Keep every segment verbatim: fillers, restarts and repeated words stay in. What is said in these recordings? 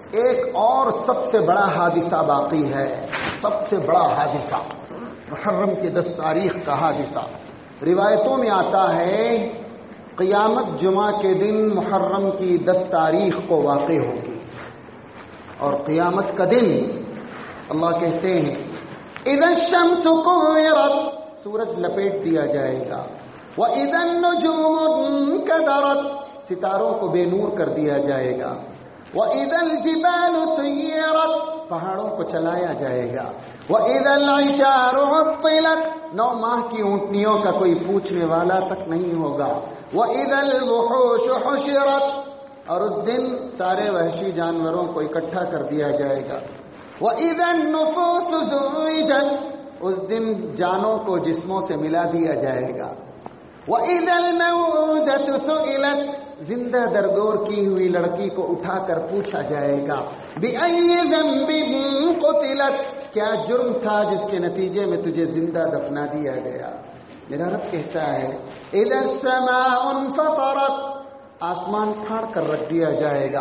ایک اور سب سے بڑا حادثہ باقی ہے، سب سے بڑا حادثہ محرم کی دس تاریخ کا حادثہ۔ روایتوں میں آتا ہے قیامت جمعہ کے دن محرم کی دس تاریخ کو واقع ہوگی، اور قیامت کا دن اللہ کہتے ہیں اذا الشمس كورت، سورج لپیٹ دیا جائے گا، واذا النجوم انكدرت، ستاروں کو بے نور کر دیا جائے گا، وَإِذَا الْجِبَالُ سُيِّرَتْ، پہاڑوں کو چلایا جائے گا، وَإِذَا الْعِشَارُ عُطِّلَتْ، نو ماہ کی اونٹنیوں کا کوئی پوچھنے والا تک نہیں ہوگا، وَإِذَا الْوُحُوشُ حُشِرَتْ، اور اس دن سارے وحشی جانوروں کو اکٹھا کر دیا جائے گا، وَإِذَا النُّفُوسُ زُوِّجَتْ، اس دن جانوں کو جسموں سے ملا دیا جائے گا، وَإِذَا الْمَوْءُودَةُ سُئِلَتْ، زندہ درگور کی ہوئی لڑکی کو اٹھا کر پوچھا جائے گا، بِأَيِّ ذَنبٍ قُتِلَتْ، کیا جرم تھا جس کے نتیجے میں تجھے زندہ دفنا دیا گیا۔ میرا رب کہتا ہے اِذَا السَّمَاءُ انفَطَرَتْ، آسمان پھاڑ کر رکھ دیا جائے گا،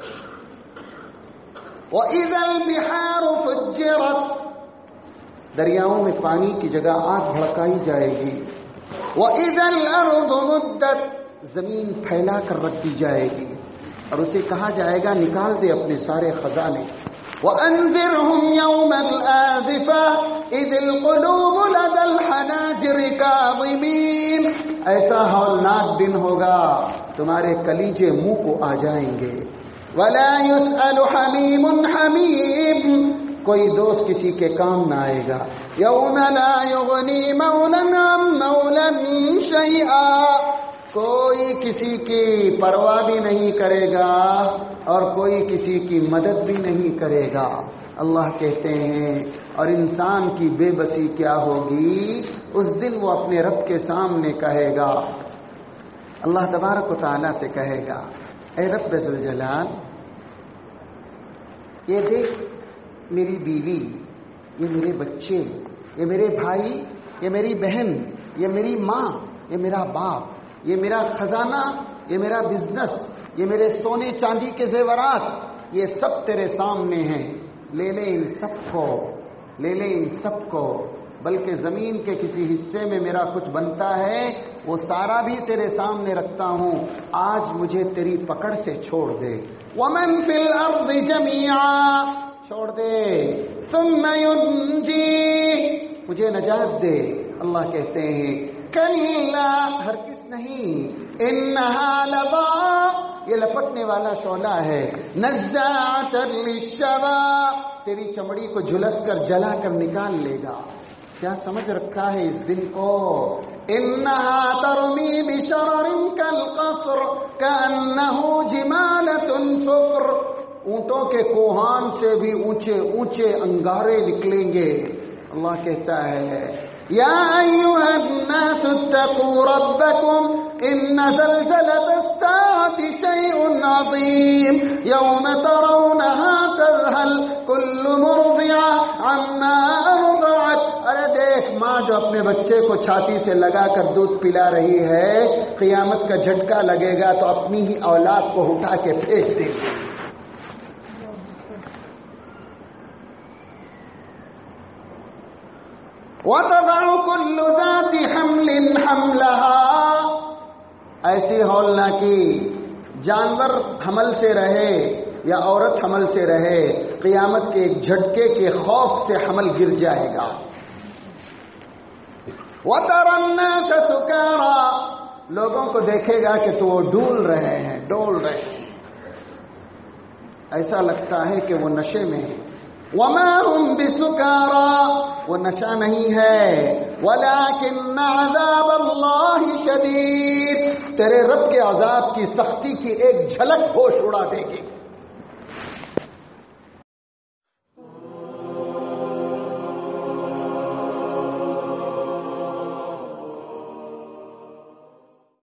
وَإِذَا الْبِحَارُ فُجِّرَتْ، دریاؤں میں پانی کی جگہ آگ بھڑکائی جائے گی، وَإِذَا الْأَرْضُ مُدَّتْ، زمین پھیلا کر رکھ دی جائے گی، اور اسے کہا جائے گا نکال دے اپنے سارے خزانے، وَأَنذِرْهُمْ يَوْمَ الْآزِفَةِ إِذِ الْقُلُوبُ لَدَى الْحَنَاجِرِ كَاظِمِينَ، ایسا ہولناک دن ہوگا تمہارے کلیجے منہ کو آ جائیں گے، وَلَا يُسْأَلُ حَمِيمٌ حَمِيمٌ، کوئی دوست کسی کے کام نہ آئے گا، يَوْمَ لَا يُغْنِي مَوْلًى عَن مَوْلًى شَيْئًا، کوئی کسی کی پرواہ بھی نہیں کرے گا اور کوئی کسی کی مدد بھی نہیں کرے گا۔ اللہ کہتے ہیں اور انسان کی بے بسی کیا ہوگی، اس دن وہ اپنے رب کے سامنے کہے گا، اللہ تبارک و تعالیٰ سے کہے گا اے رب ذوالجلال، یہ دیکھ میری بیوی، یہ میرے بچے، یہ میرے بھائی، یہ میری بہن، یہ میری ماں، یہ میرا باپ، یہ میرا خزانہ، یہ میرا بزنس، یہ میرے سونے چاندی کے زیورات، یہ سب تیرے سامنے ہیں، لے لے ان سب کو، لے لے ان سب کو، بلکہ زمین کے کسی حصے میں میرا کچھ بنتا ہے وہ سارا بھی تیرے سامنے رکھتا ہوں، آج مجھے تیری پکڑ سے چھوڑ دے، وَمَن فِي الْأَرْضِ جَمِيعًا، چھوڑ دے، ثُمَّ يُنْجِي، مجھے نجات دے۔ اللہ کہتے ہیں کلا، ہرگز نہیں، انہا لظیٰ، یہ لپٹنے والا شعلہ ہے، نزاعۃ للشویٰ، تیری چمڑی کو جھلس کر جلا کر نکال لے گا۔ کیا سمجھ رکھا ہے اس دن کو؟ انہا ترمی بشرر کالقصر کانہ جمالۃ صفر، اونٹوں کے کوہان سے بھی اونچے اونچے انگارے نکلیں گے۔ اللہ کہتا ہے یا ایھا الناس اتقوا ربکم ان زلزلۃ الساعۃ شیء عظیم یوم ترونها تذہل کل مرضعۃ عما ارضعت، ارے دیکھ ماں جو اپنے بچے کو چھاتی سے لگا کر دودھ پلا رہی ہے، قیامت کا جھٹکا لگے گا تو اپنی ہی اولاد کو اٹھا کے پھینک دے گی۔ وَتَضَعُ كُلُّ ذَاتِ حَمْلٍ حَمْلَهَا، ایسی ہولناکی، جانور حمل سے رہے یا عورت حمل سے رہے، قیامت کے ایک جھٹکے کے خوف سے حمل گر جائے گا۔ وَتَرَى النَّاسَ سُكَارَى، لوگوں کو دیکھے گا کہ تو وہ ڈول رہے ہیں، ڈول رہے ہیں، ایسا لگتا ہے کہ وہ نشے میں ہیں۔ وَمَا هُمْ بِسُكَارَى، وہ نشہ نہیں ہے، وَلَكِنَّ عَذَابَ اللَّهِ شَدِيدٌ، تیرے رب کے عذاب کی سختی کی ایک جھلک ہوش اڑا دے گی۔